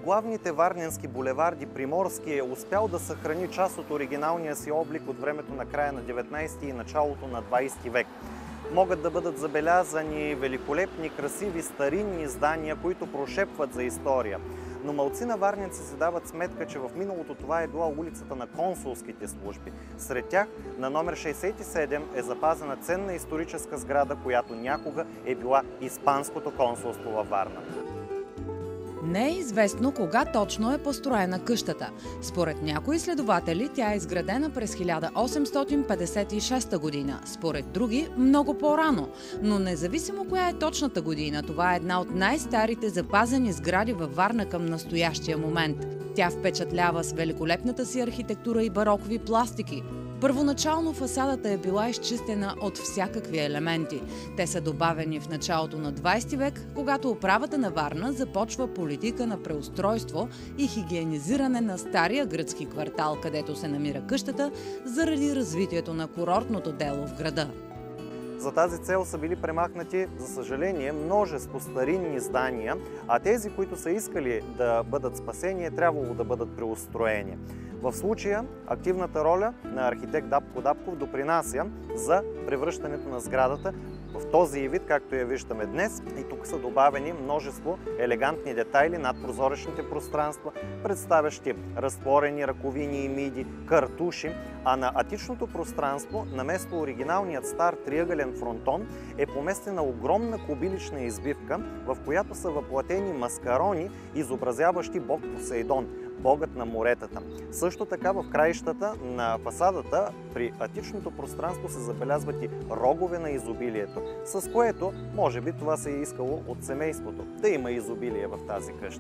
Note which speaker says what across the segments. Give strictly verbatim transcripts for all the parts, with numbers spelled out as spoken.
Speaker 1: главните варненски булеварди Приморски е успял да съхрани част от оригиналния си облик от времето на края на деветнайсети и началото на двайсети век. Могат да бъдат забелязани великолепни, красиви, старинни здания, които прошепват за история. Но малцина варненци се дават сметка, че в миналото това е била улицата на консулските служби. Сред тях на номер шейсет и седем е запазена ценна историческа сграда, която някога е била Испанското консулство във Варна.
Speaker 2: Не е известно кога точно е построена къщата. Според някои изследователи тя е изградена през хиляда осемстотин петдесет и шеста година, според други много по-рано. Но независимо коя е точната година, това е една от най-старите запазени сгради във Варна към настоящия момент. Тя впечатлява с великолепната си архитектура и барокови пластики. Първоначално фасадата е била изчистена от всякакви елементи. Те са добавени в началото на двайсети век, когато управата на Варна започва политика на преустройство и хигиенизиране на стария гръцки квартал, където се намира къщата, заради развитието на курортното дело в града.
Speaker 1: За тази цел са били премахнати, за съжаление, множество старинни здания, а тези, които са искали да бъдат спасени, е трябвало да бъдат преустроени. В случая активната роля на архитект Дапко Дапков допринася за превръщането на сградата в този вид, както я виждаме днес. И тук са добавени множество елегантни детайли над прозоречните пространства, представящи разтворени ръковини и миди, картуши, а на атичното пространство, наместо оригиналният стар триъгълен фронтон, е поместена огромна кубилична избивка, в която са въплатени маскарони, изобразяващи бог Посейдон, богът на моретата. Също така в краищата на фасадата при атичното пространство се забелязват и рогове на изобилието, с което може би това се е искало от семейството, да има изобилие в тази къща.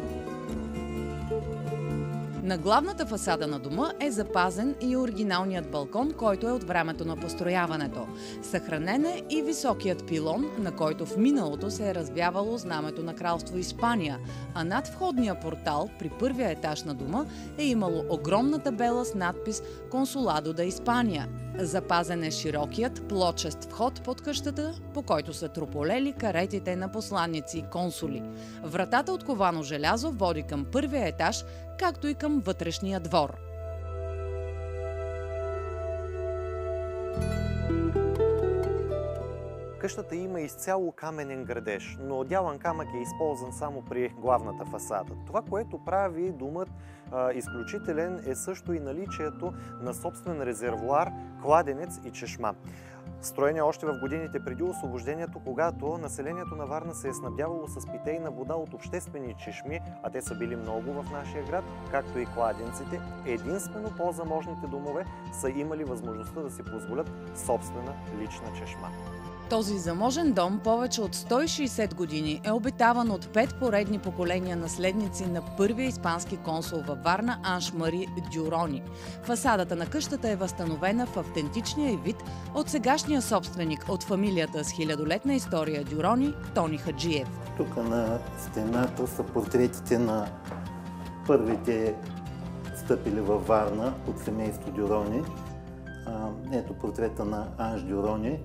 Speaker 2: На главната фасада на дома е запазен и оригиналният балкон, който е от времето на построяването. Съхранен е и високият пилон, на който в миналото се е развявало знамето на кралство Испания, а над входния портал при първия етаж на дома е имало огромна табела с надпис «Консуладо да Испания». Запазен е широкият, плочест вход под къщата, по който са трополели каретите на посланици и консули. Вратата от ковано желязо води към първия етаж, както и към вътрешния двор.
Speaker 1: Къщата има изцяло каменен градеж, но отделен камък е използван само при главната фасада. Това, което прави домът а, изключителен, е също и наличието на собствен резервоар, кладенец и чешма. Строени още в годините преди освобождението, когато населението на Варна се е снабдявало с питейна вода от обществени чешми, а те са били много в нашия град, както и кладенците, единствено по-заможните домове са имали възможността да си позволят собствена лична чешма.
Speaker 2: Този заможен дом повече от сто и шейсет години е обитаван от пет поредни поколения наследници на първия испански консул във Варна Анж Мари Дюрони. Фасадата на къщата е възстановена в автентичния й вид от сегашния собственик от фамилията с хилядолетна история Дюрони Тони Хаджиев.
Speaker 3: Тук на стената са портретите на първите стъпили във Варна от семейство Дюрони. Ето портрета на Анж Дюрони,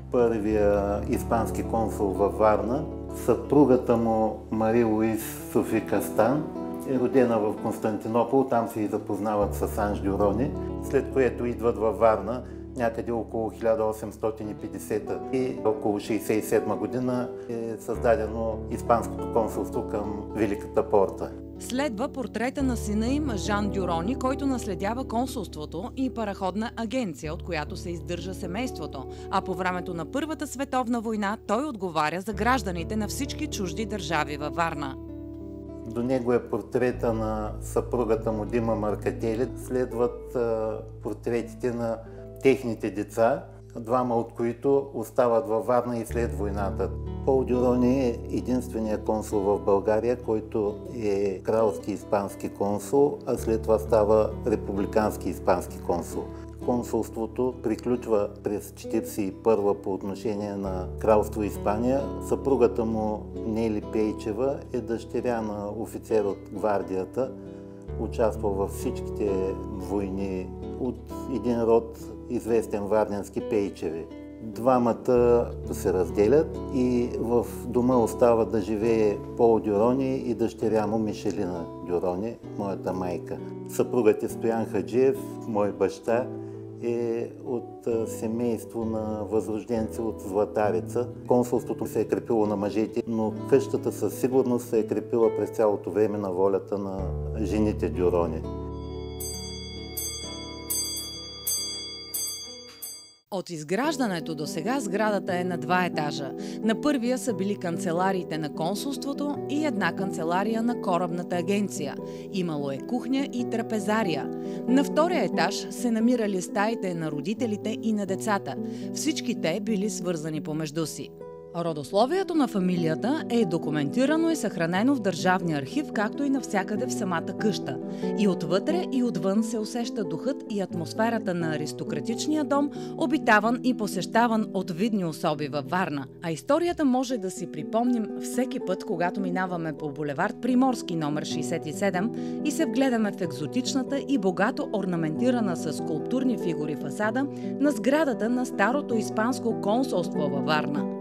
Speaker 3: първия испански консул във Варна. Съпругата му Мари Луис Софи Кастан е родена в Константинопол, там се и запознават с Анж Дюрони, след което идват във Варна някъде около хиляда осемстотин и петдесета и около шейсет и седма година е създадено Испанското консулство към Великата порта.
Speaker 2: Следва портрета на сина им Жан Дюрони, който наследява консулството и параходна агенция, от която се издържа семейството. А по времето на Първата световна война той отговаря за гражданите на всички чужди държави във Варна.
Speaker 3: До него е портрета на съпругата му Дима Маркатели. Следват а, портретите на техните деца, двама от които остават във Варна и след войната. Пол Дюрони е единственият консул в България, който е кралски испански консул, а след това става републикански испански консул. Консулството приключва през четиридесет и първа по отношение на кралство Испания. Съпругата му Нели Пейчева е дъщеря на офицер от гвардията, участва във всичките войни от един род известен варненски Пейчеви. Двамата се разделят и в дома остава да живее Пол Дюрони и дъщеря му Мишелина Дюрони, моята майка. Съпругът е Стоян Хаджиев, мой баща, е от семейство на възрожденци от Златарица. Консулството се е крепило на мъжете, но къщата със сигурност се е крепила през цялото време на волята на жените Дюрони.
Speaker 2: От изграждането до сега сградата е на два етажа. На първия са били канцелариите на консулството и една канцелария на корабната агенция. Имало е кухня и трапезария. На втория етаж се намирали стаите на родителите и на децата. Всички те били свързани помежду си. Родословието на фамилията е документирано и съхранено в Държавния архив, както и навсякъде в самата къща. И отвътре, и отвън се усеща духът и атмосферата на аристократичния дом, обитаван и посещаван от видни особи във Варна. А историята може да си припомним всеки път, когато минаваме по булевард Приморски номер шейсет и седем и се вгледаме в екзотичната и богато орнаментирана с скулптурни фигури фасада на сградата на старото испанско консулство във Варна.